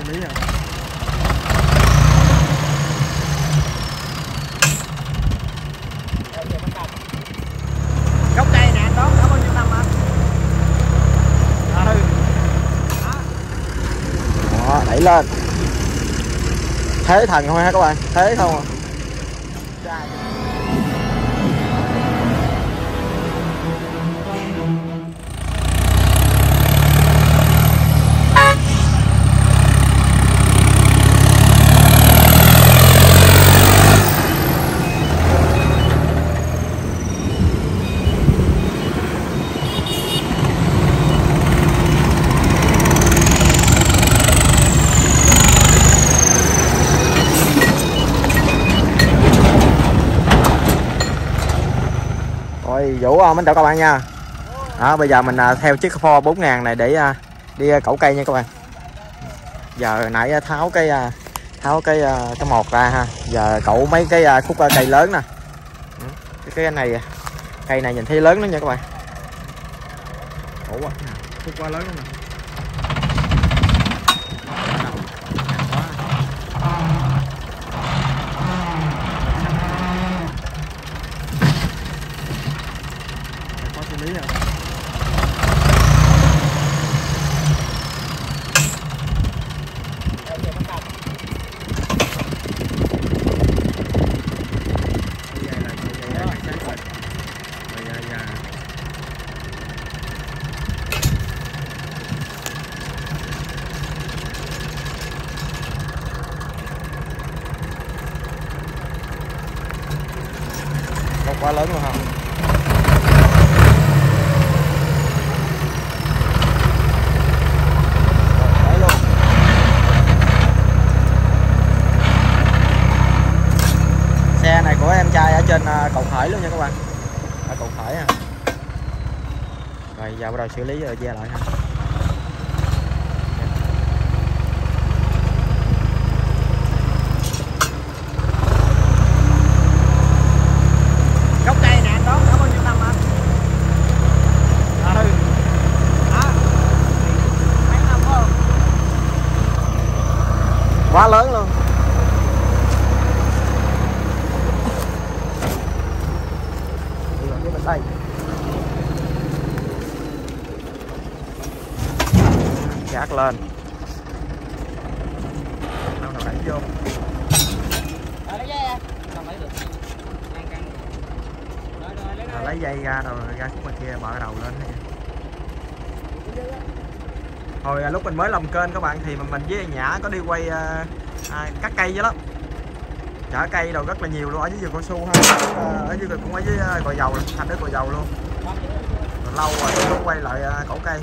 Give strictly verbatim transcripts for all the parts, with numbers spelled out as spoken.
xử lý rồi. Gốc cây nè anh đó, đã bao nhiêu năm anh? Ừ. Đó, đẩy lên. Thế thần thôi ha các bạn, thế không à. Rồi Vũ mến chào các bạn nha. Đó, bây giờ mình theo chiếc Ford bốn ngàn này để đi cẩu cây nha các bạn. Giờ nãy tháo cái tháo cái cái một ra ha. Giờ cẩu mấy cái khúc cây lớn nè. Cái cái này cây này nhìn thấy lớn lắm nha các bạn. Ủa quá, khúc quá lớn lắm nè. Xử lý rồi. Không quá lớn luôn không? Xe này của em trai ở trên cầu Khởi luôn nha các bạn, ở cầu Khởi ha. Rồi giờ bắt đầu xử lý rồi ve lại ha. Gốc cây nè anh đó, đã bao nhiêu năm anh? Ừ. Đó. Mấy năm không? Quá lớn luôn. Đây. Gác lên. Đâu nào đẩy vô. À, lấy dây à? Không lấy được. Căng căng. Rồi rồi lấy, À, lấy dây ra rồi ra khúc bên kia mở đầu lên hay. Hồi lúc mình mới làm kênh các bạn thì mình với Nhã có đi quay à, cắt cây vậy lắm. Chở cây đồ rất là nhiều luôn ở dưới vườn cao su ha. Ở dưới cũng ở dưới Gò Dầu, thành đất Gò Dầu luôn. Rồi lâu rồi lúc quay lại cẩu cây.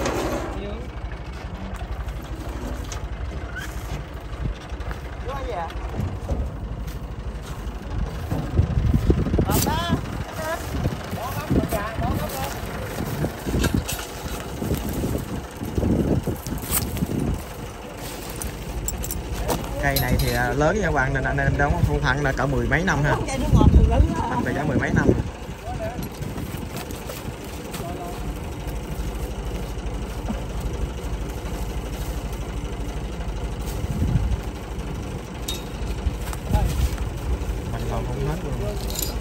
Cây này thì lớn nha các bạn, nên nên đóng thu thẳng là cỡ mười mấy năm ha. Mình phải giá mười mấy năm. Mình còn không hết luôn.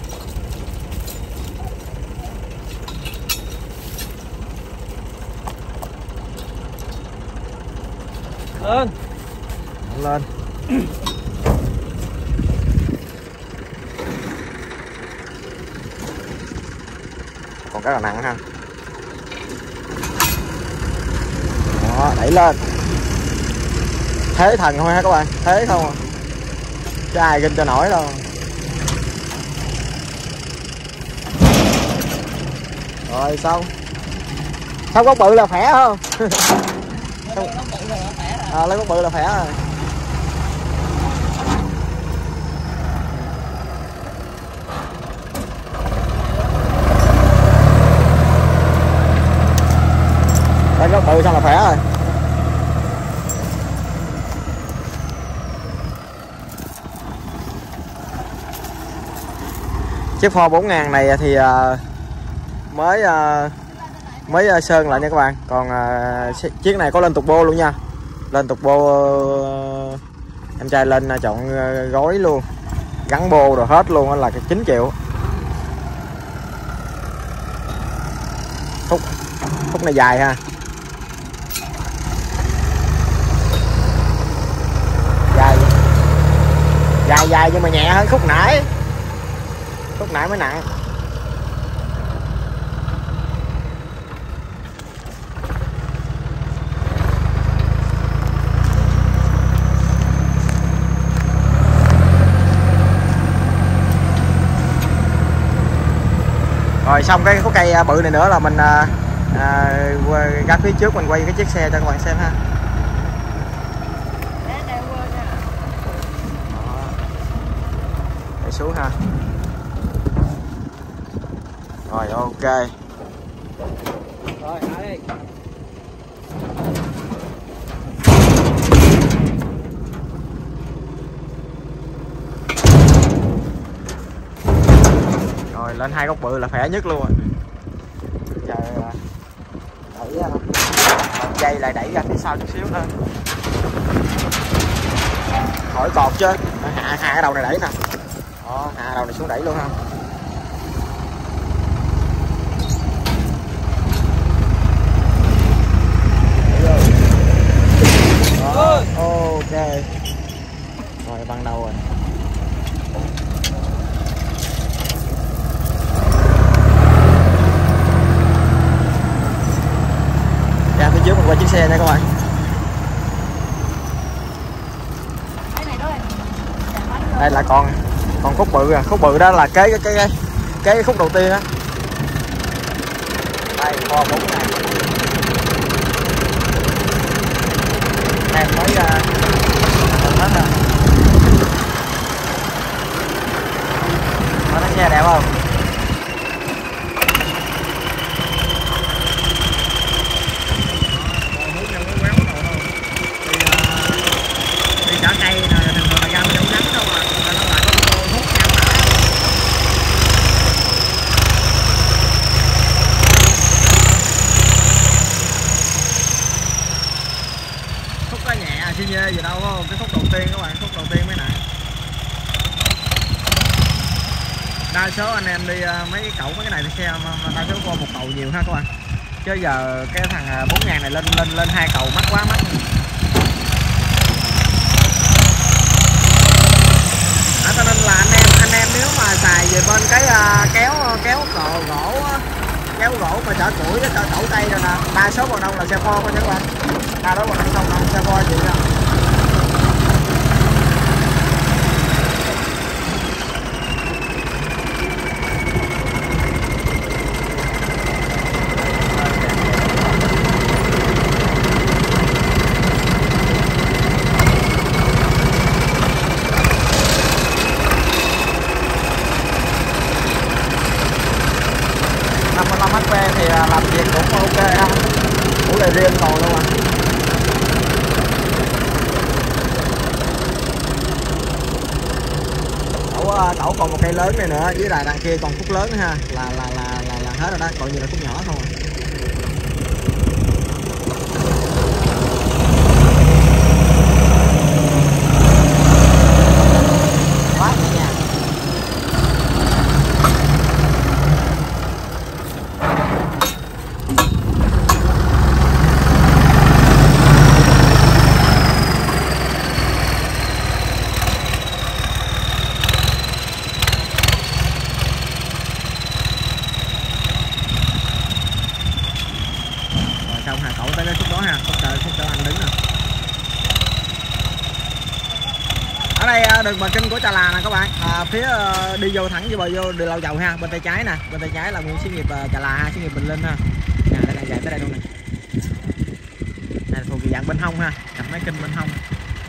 Lên. Lên. Còn rất là nặng ha. Đó, đẩy lên. Thế thần thôi ha các bạn, thế không à. Chứ ai ginh cho nổi đâu. Rồi xong. Xong gốc bự là khỏe không? À, lấy gốc bự là khỏe rồi. Lấy gốc bự xong là khỏe rồi. Chiếc Ford bốn ngàn này thì uh, mới uh, mới uh, sơn lại nha các bạn. Còn uh, chiếc này có lên turbo luôn nha. Lên tục bô em trai lên chọn gói luôn, gắn bô rồi hết luôn, đó là cái chín triệu. Khúc khúc này dài ha, dài dài dài nhưng mà nhẹ hơn khúc nãy, khúc nãy mới nặng. Rồi xong cái khúc cây bự này nữa là mình à, à, ra phía trước mình quay cái chiếc xe cho các bạn xem ha. Để xuống ha. Rồi ok. Rồi thả đi. Rồi lên hai gốc bự là khỏe nhất luôn rồi. Giờ đẩy một dây lại đẩy ra phía sau chút xíu thôi. Khỏi cột chứ. Hạ hạ cái đầu này đẩy nè. Đó, hạ đầu này xuống đẩy luôn ha. Đó, ok. Rồi băng đầu rồi. Ra phía trước mình qua chiếc xe nha các bạn. Đây là còn còn khúc bự à, khúc bự đó là cái cái cái cái khúc đầu tiên á. Đây kho bốn ngàn. Em mới ra hết rồi. Nó xe đẹp không? Xi nhê gì đâu không? Cái khúc đầu tiên các bạn, khúc đầu tiên mới nặng. Đa số anh em đi mấy cái cẩu mấy cái này thì xe mà, mà đa số qua một cầu nhiều ha các bạn. Chứ giờ cái thằng bốn ngàn này lên lên lên hai cầu mắc quá mắc. À, cho nên là anh em anh em nếu mà xài về bên cái uh, kéo kéo cò gỗ kéo gỗ mà chở củi chở cẩu cây rồi nè, đa số còn đâu là xe kho thôi các bạn. Đa số còn không đâu xe kho gì đâu. năm mươi lăm hát pê thì làm việc cũng ok ha, củ này riêng còn luôn à. Cậu, cậu còn một cây lớn này nữa, với lại đằng kia còn khúc lớn nữa ha, là là là là, là hết rồi đó, còn như là khúc nhỏ không à. Quá nhẹ nhàng. Xong hà, cậu tới cái khúc đó ha, khúc chờ khúc chờ anh đứng nè. Ở đây đường Bà Kinh của Trà Là nè các bạn, à, phía đi vô thẳng vô bờ vô đường Lao Dầu ha, bên tay trái nè, bên tay trái là nguyên xí nghiệp Trà Là ha, xí nghiệp Bình Linh ha. Nhà đây là dài tới đây luôn nè. Này thuộc dạng bên hông ha, cặp máy kinh bên hông.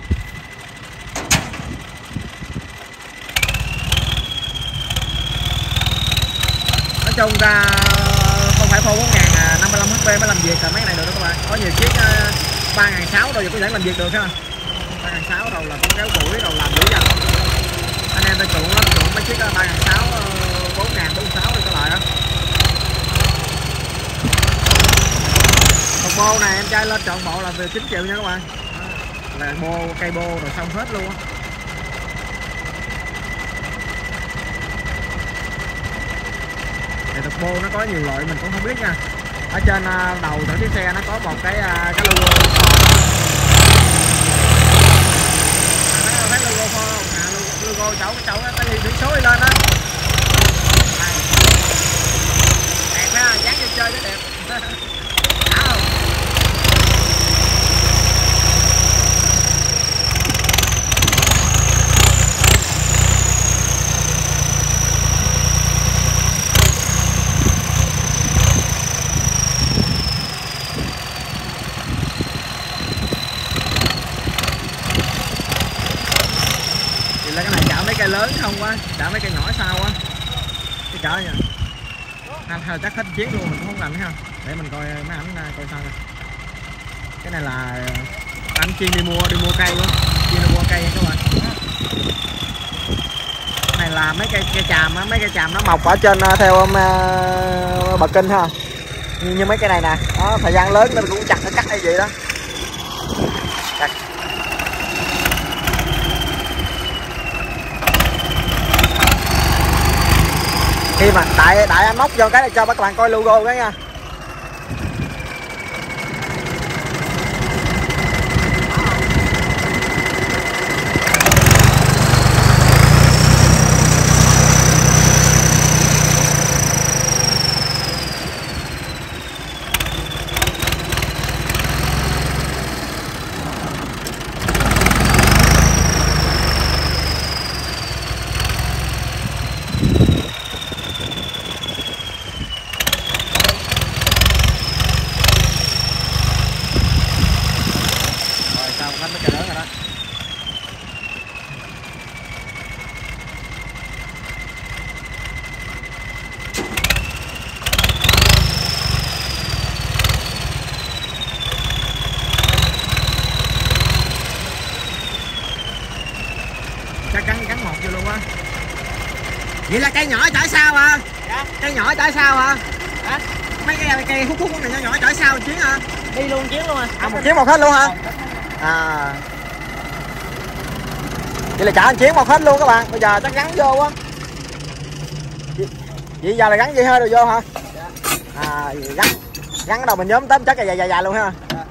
Nói chung ra không phải phô bốn ngàn năm mươi lăm hát pê mới làm việc là mấy này được đó các bạn. Có nhiều chiếc ba ngàn sáu rồi có thể làm việc được ha. ba ngàn sáu rồi là cũng kéo củi rồi làm dữ dằn. Anh em ta chuộng lắm, chuộng mấy chiếc ba ngàn sáu, bốn ngàn, bốn sáu rồi có lại đó. Một bộ này em trai lên chọn bộ là về chín triệu nha các bạn. là bô cây bô rồi xong hết luôn á. Thì turbo nó có nhiều loại mình cũng không biết nha. Ở trên đầu của chiếc xe nó có một cái cái logo Ford. Thấy logo Ford không? À, logo cháu cháu cái biển số đi lên đó. Đẹp ha, dán vô chơi cái đẹp. Đã không? Là cái này chạm mấy cây lớn không quá, chạm mấy cây nhỏ sao á cái chợ nha. Hay, hay chắc hết chiến luôn mình cũng không rành ha, để mình coi mấy ảnh coi sao nè. Cái này là anh chuyên đi mua đi mua cây luôn, chuyên đi mua cây nha các bạn. Cái này là mấy cây cây tràm á, mấy cây tràm nó mọc ở trên theo um, bờ kinh ha, như, như mấy cây này nè. Đó, thời gian lớn nên cũng chặt nó cắt hay gì đó. Chặt. Khi mà đại đại anh móc vô cái này cho các bạn coi logo cái nha. Vậy là cây nhỏ chở sao hả? Dạ. Cây nhỏ chở sao hả? Dạ. Mấy cái cây hút hút này nhỏ nhỏ chở sao chuyến hả? Đi luôn chuyến luôn à. À một chuyến một hết luôn hả? À. Vậy là chở một chuyến một hết luôn các bạn. Bây giờ chắc gắn vô quá. Vậy giờ là gắn dây hơi rồi vô hả? Dạ. À gắn gắn đầu mình nhóm tóm chắc là dài dài dài luôn ha. Dạ.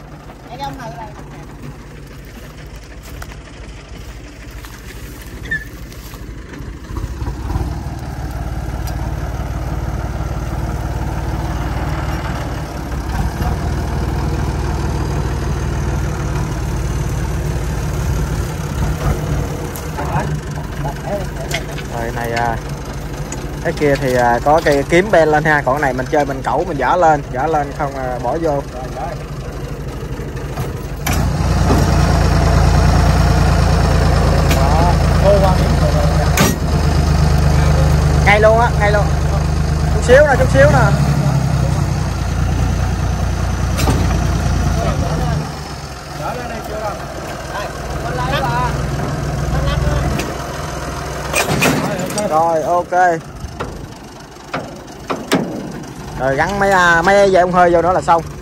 Rồi này cái kia thì có cây kiếm ben lên ha, còn cái này mình chơi mình cẩu mình dở lên dở lên không bỏ vô. Ngay luôn á, ngay luôn, chút xíu nè, chút xíu nè. Rồi ok. Rồi gắn mấy mấy dây ông hơi vô nữa là xong.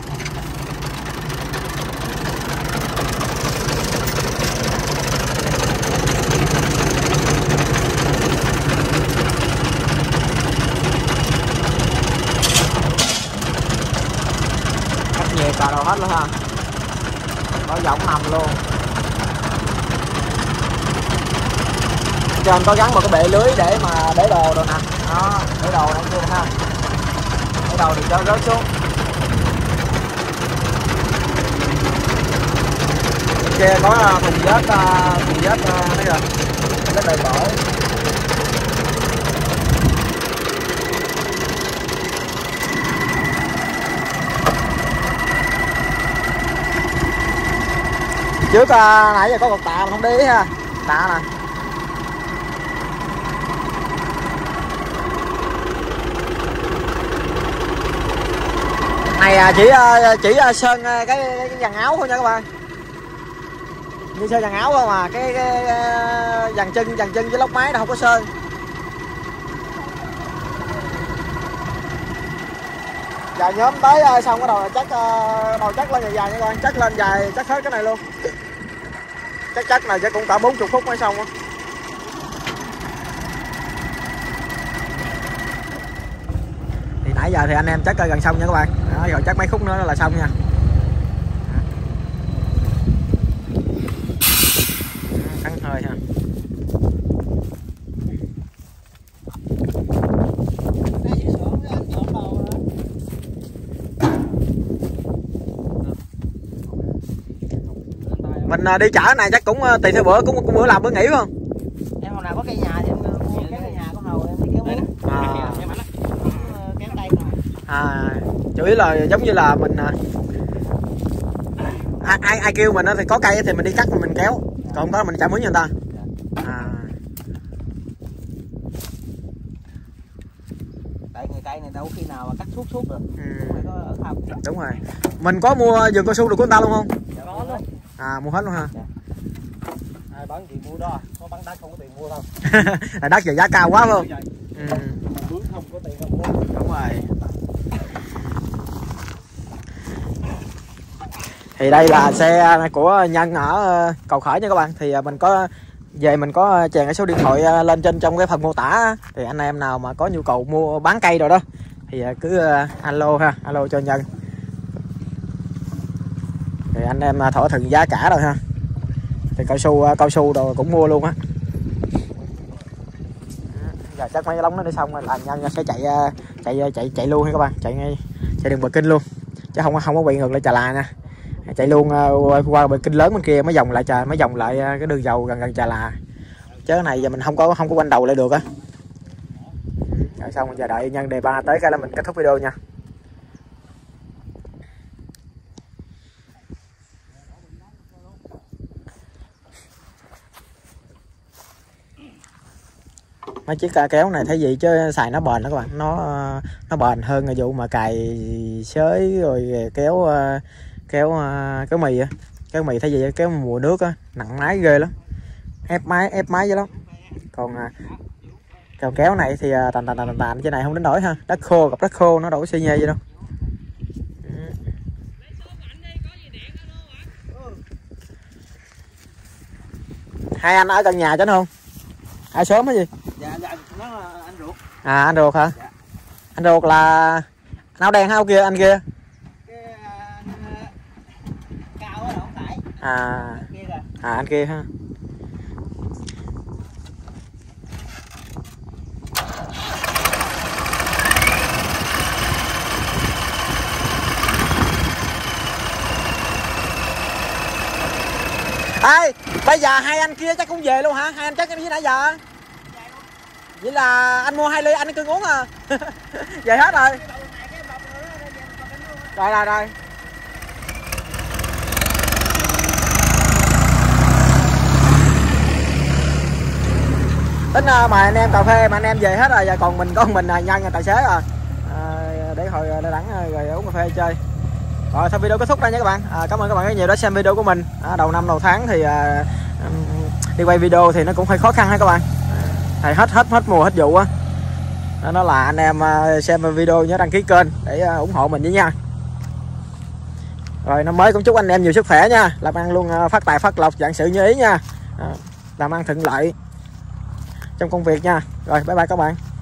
Cắt nhẹ cả đầu hết luôn ha. Có giọng nằm luôn. Trên có gắn một cái bệ lưới để mà để đồ rồi nè. Đó, để đồ này luôn ha. Để đồ thì cho rớt xuống. Bên kia có thùng vết thùng vết mấy rồi. Vết đầy bổ. Trước nãy giờ có cột tạ mà không để ý ha. Tạ nè. Này chỉ chỉ sơn cái, cái dàn áo thôi nha các bạn, như sơn dàn áo thôi mà cái, cái dàn chân dàn chân với lốc máy nó không có sơn. Giờ nhóm tới xong cái đầu là chắc đầu chắc lên dài dài nha các bạn, chắc lên dài chắc hết cái này luôn. Chắc chắc này chắc cũng cả bốn mươi phút mới xong á. Thì nãy giờ thì anh em chắc gần xong nha các bạn. Đó, rồi chắc mấy khúc nữa là xong nha. Cắn hơi ha. Mình đi chợ này chắc cũng tùy theo bữa, cũng, cũng bữa làm bữa nghỉ phải không? Em hồi nào có cây nhà thì em mua kéo cây nhà có hầu em đi kéo muối. À. Kéo tay mà. À, chủ yếu là giống như là mình ai ai, ai kêu mình thì có cây thì mình đi cắt mình kéo, còn không có mình chạy muối như người ta. À. Tại người cây này đâu khi nào mà cắt suốt suốt được. Ừ. Phải có ở không. Đúng rồi. Mình có mua vườn cao su được của người ta luôn không? Dạ, có luôn. À, mua hết luôn ha. Dạ. Ai bán gì mua đó, có bán đất không có tiền mua đâu. Là đất giờ giá cao quá phải không? Ừ. Mướn không có tiền không mua. Đúng rồi. Thì đây là xe của Nhân ở Cầu Khởi nha các bạn. Thì mình có về mình có chèn cái số điện thoại lên trên trong cái phần mô tả. Thì anh em nào mà có nhu cầu mua bán cây rồi đó thì cứ alo ha, alo cho Nhân. Thì anh em thỏa thuận giá cả rồi ha. Thì cao su cao su đồ cũng mua luôn á. Giờ chắc mấy cái lóng nó đi xong rồi là Nhân sẽ chạy chạy chạy chạy luôn ha các bạn, chạy ngay chạy đường Bờ Kinh luôn chứ không không có bị ngược lại Trà Là nha, chạy luôn qua Bờ Kinh lớn bên kia mới vòng lại trà mới vòng lại cái đường dầu gần gần Trà Là, chứ cái này giờ mình không có không có quanh đầu lại được á. Rồi xong giờ đợi Nhân đề ba tới cái là mình kết thúc video nha. Mấy chiếc kéo này thấy gì chứ xài nó bền đó các bạn, nó nó bền hơn người vụ mà cài xới rồi kéo kéo kéo mì á, kéo mì thấy gì kéo mùa nước á nặng máy ghê lắm, ép máy ép máy vậy lắm. Còn còn kéo này thì tàn tàn tàn tàn trên này không đến nổi ha, đất khô gặp đất khô nó đâu có xi nhê gì đâu. Hai anh ở gần nhà chứ không? Ai sớm hay gì? Dạ dạ nó là anh ruột. À anh ruột hả? Dạ. Anh ruột là áo đen hay áo kia anh kia? Cái anh cao á không phải. À. Anh kia kìa. À anh kia ha. Ê, bây giờ hai anh kia chắc cũng về luôn hả? Hai anh chắc em với nãy giờ. Vậy là anh mua hai ly anh cứ uống à. Về hết rồi. Rồi rồi rồi. Tính uh, mời anh em cà phê mà anh em về hết rồi, giờ còn mình có mình uh, Nhân tài xế à. À để hồi Đà Nẵng rồi uống cà phê chơi. Rồi thôi video kết thúc đây nha các bạn. À, cảm ơn các bạn rất nhiều đã xem video của mình. À, đầu năm đầu tháng thì à, đi quay video thì nó cũng hơi khó khăn ha các bạn. Thì hết hết hết mùa hết vụ á. Đó, đó là anh em xem video nhớ đăng ký kênh để à, ủng hộ mình với nha. Rồi năm mới cũng chúc anh em nhiều sức khỏe nha, làm ăn luôn phát tài phát lộc, vạn sự như ý nha. À, làm ăn thuận lợi trong công việc nha. Rồi bye bye các bạn.